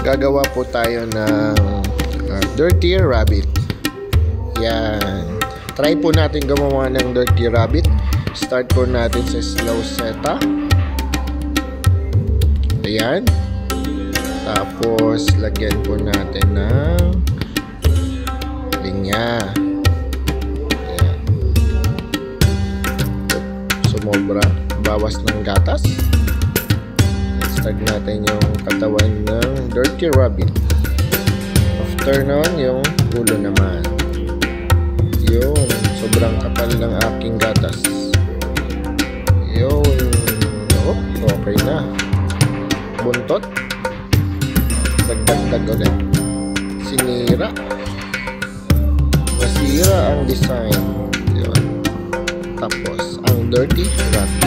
gagawa po tayo ng dirty rabbit. Yan. Try po natin gumawa ng dirty rabbit. Start po natin sa slow seta. Ayan. Tapos, lagyan po natin ng linya. Ayan. Sumobra. Bawas ng gatas. Start natin yung katawan ng dirty rabbit. After nun, yung ulo naman. Yun. Sobrang kapal ng aking gatas. Yun. Oh, okay na. Buntot. Dagdag ulit. Sinira. Nasira ang design. Yun. Tapos, ang dirty rabbit.